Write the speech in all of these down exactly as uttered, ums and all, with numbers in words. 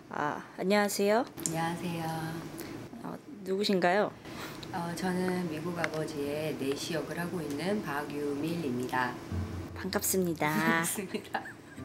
아, 안녕하세요. 안녕하세요. 어, 누구신가요? 어, 저는 미국 아버지의 내시 역을 하고 있는 박유밀입니다. 반갑습니다. 반갑습니다.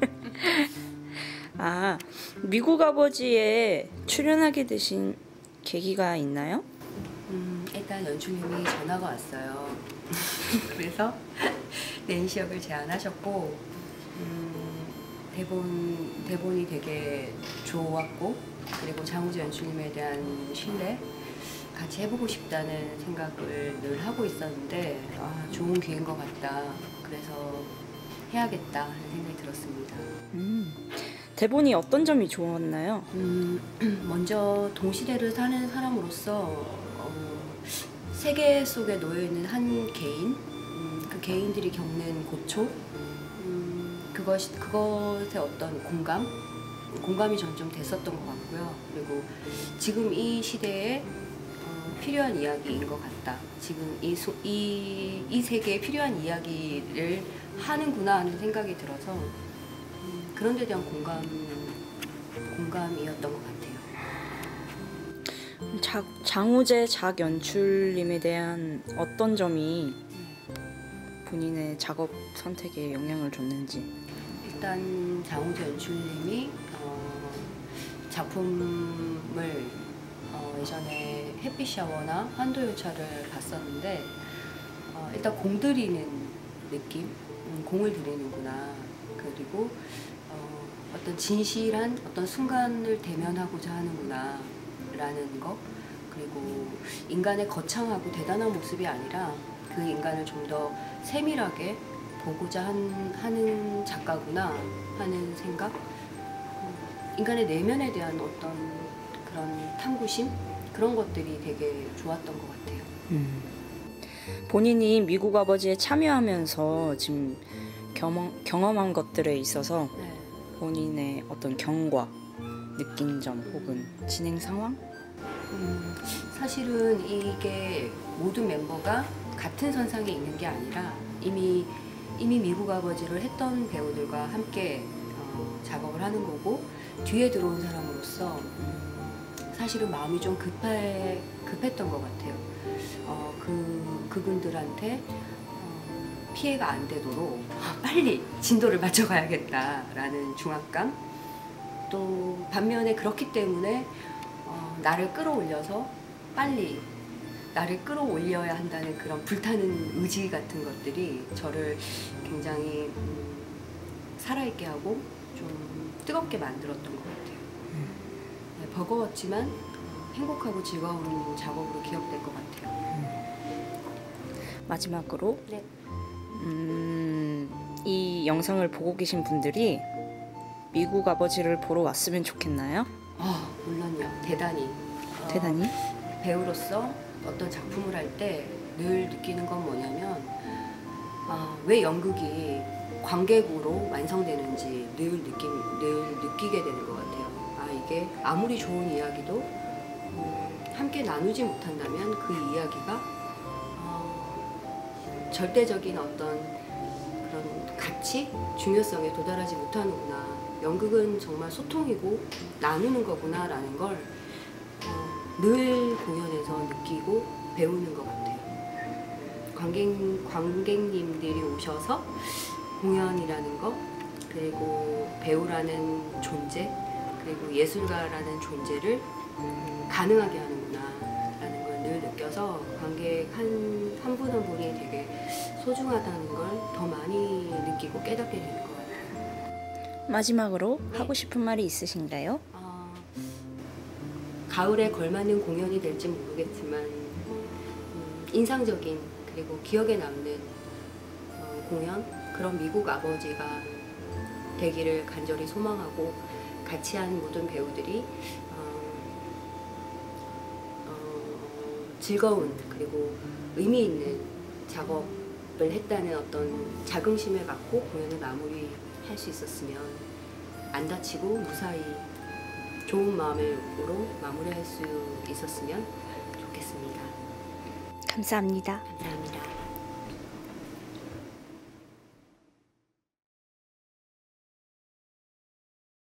아, 미국 아버지에 출연하게 되신 계기가 있나요? 음, 일단 연출님이 전화가 왔어요. 그래서 내시 역을 제안하셨고 음, 대본, 대본이 되게 좋았고, 그리고 장우재 연출님에 대한 신뢰, 같이 해보고 싶다는 생각을 늘 하고 있었는데, 아, 좋은 기회인 것 같다. 그래서 해야겠다 하는 생각이 들었습니다. 음, 대본이 어떤 점이 좋았나요? 음, 먼저 동시대를 사는 사람으로서 어, 세계 속에 놓여있는 한 개인, 음, 그 개인들이 겪는 고초, 음, 그것이, 그것의 어떤 공감, 공감이 전 좀 됐었던 것 같고요. 그리고 지금 이 시대에 어, 필요한 이야기인 것 같다. 지금 이, 소, 이, 이 세계에 필요한 이야기를 하는구나 하는 생각이 들어서 음, 그런 데 대한 공감, 공감이었던 것 같아요. 작, 장우재 작 연출님에 대한 어떤 점이 본인의 작업 선택에 영향을 줬는지. 일단 장우재 연출님이 어, 작품을 어, 예전에 햇빛 샤워나 환도요차를 봤었는데 어, 일단 공들이는 느낌, 음, 공을 들이는구나. 그리고 어, 어떤 진실한 어떤 순간을 대면하고자 하는구나 라는 거, 그리고 인간의 거창하고 대단한 모습이 아니라 그 인간을 좀 더 세밀하게 보고자 한, 하는 작가구나 하는 생각, 인간의 내면에 대한 어떤 그런 탐구심, 그런 것들이 되게 좋았던 것 같아요. 음. 본인이 미국 아버지에 참여하면서 지금 경험, 경험한 것들에 있어서 네. 본인의 어떤 경과, 느낀 점 혹은 진행 상황? 음, 사실은 이게 모든 멤버가 같은 선상에 있는 게 아니라 이미 이미 미국 아버지를 했던 배우들과 함께 어, 작업을 하는 거고, 뒤에 들어온 사람으로서 음, 사실은 마음이 좀 급해, 급했던 것 같아요. 어, 그, 그분들한테 어, 피해가 안 되도록 빨리 진도를 맞춰가야겠다라는 중압감, 또 반면에 그렇기 때문에 어, 나를 끌어올려서 빨리 나를 끌어올려야 한다는 그런 불타는 의지 같은 것들이 저를 굉장히 음, 살아있게 하고 좀 뜨겁게 만들었던 것 같아요. 음. 네, 버거웠지만 어, 행복하고 즐거운 작업으로 기억될 것 같아요. 음. 마지막으로 네. 음, 이 영상을 보고 계신 분들이 미국 아버지를 보러 왔으면 좋겠나요? 아, 물론요. 대단히. 대단히? 어, 배우로서 어떤 작품을 할 때 늘 느끼는 건 뭐냐면, 아, 왜 연극이 관객으로 완성되는지 늘 느낌, 늘 느끼게 되는 것 같아요. 아, 이게 아무리 좋은 이야기도 음, 함께 나누지 못한다면 그 이야기가 어, 절대적인 어떤 그런 가치, 중요성에 도달하지 못하는구나. 연극은 정말 소통이고 나누는 거구나 라는 걸 어, 늘 공연에서 느끼고 배우는 것 같아요. 관객, 관객님들이 오셔서 공연이라는 것, 그리고 배우라는 존재, 그리고 예술가라는 존재를 가능하게 하는구나 라는 걸 늘 느껴서 관객 한, 한 분 한 분이 되게 소중하다는 걸 더 많이 느끼고 깨닫게 되는 것 같아요. 마지막으로 네. 하고 싶은 말이 있으신가요? 어, 가을에 걸맞는 공연이 될지 모르겠지만 음, 인상적인, 그리고 기억에 남는 어, 공연, 그런 미국 아버지가 되기를 간절히 소망하고, 같이 한 모든 배우들이 어, 어, 즐거운 그리고 의미 있는 작업을 했다는 어떤 자긍심을 갖고 공연을 마무리할 수 있었으면, 안 다치고 무사히 좋은 마음으로 마무리할 수 있었으면 좋겠습니다. 감사합니다. 감사합니다.